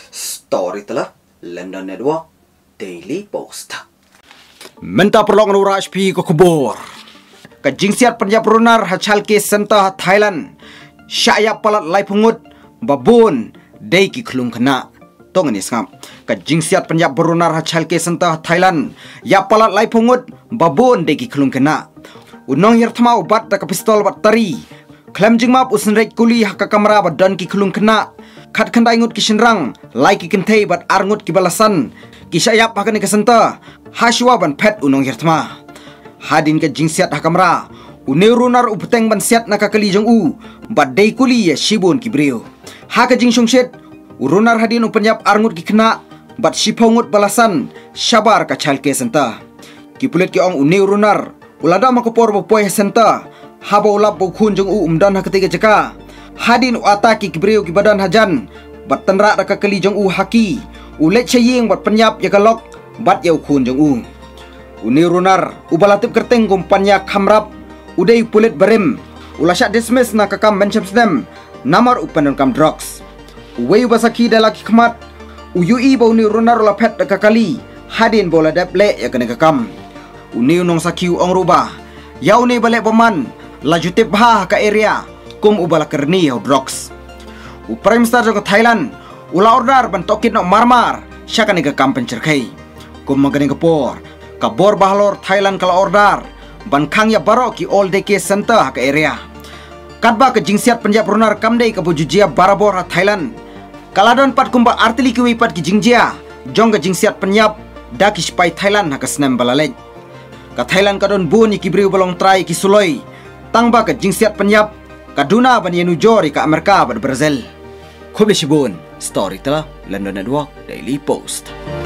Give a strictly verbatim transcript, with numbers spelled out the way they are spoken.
Story telah London Network Daily Post. Menta perlongan ura H P ko kubur. Kajingsiat penjab runar hachal ke senta Thailand. Syaya palat lai pungut babun dei ki klung kena. Tong ni ngam. Kajingsiat penjab runar hachal ke senta Thailand. Ya palat lai pungut babun dei ki klung kena. Unong yer thma ubat da pistol bat tari. Klam jingmap usenrek kuli haka kamera badan ki klung kena. Khat khandai ngut kishinrang lai ki kentei bat arngut ki balasan ki syayap hakani ke senta haswa ban phet unong hirtma hadin ke jingsiat hakamra unerunar upteng ban siat nakakali jong u bat dei kuli ya shibun ki brio haka jing sungshet urunar hadin upanyap arngut ki kena bat shipongut balasan shabar ka chalke senta ki pulet ki ong unerunar ulada makopor bopoy senta haba ulap bo khun jong u umdan hakatiga jaka hadin ataki kibriu ki badan hajan bat tanra raka kali jong u haki ulet chaying bat penyap ya galok bat yau khun jong u uni runar ubalatip kerteng kumpanya khamrap udai pulit barem ulasha dismiss na kakam menchap stem namar upanan kam drugs uwei basaki dalaki khmat uyui ba uni runar ula phet raka kali hadin bola deple ya kene kakam uni unong sakiu ong ruba yauni balik paman lajutip ha ka area kum ubala kerni au drugs u prime minister jong Thailand ula order ban tokit no marmar syakani ka kampen cerkai kum magani ka por ka bor bahlor Thailand kala order ban khang ya baro ki all day ke center ka area katba ka jingsiat penjab runar kamdei ka bujujia barabor ha Thailand kaladon pat kumba artili ki wipat ki jingjia jong ka jingsiat penjab daki spai Thailand ha ka snem balalej ka Thailand ka don buni ki briu balong trai ki suloi tangba ka jingsiat penjab Kaduna ban yenu jori ka Amerika ban Brazil. Khubli shibun story telah London Network Daily Post.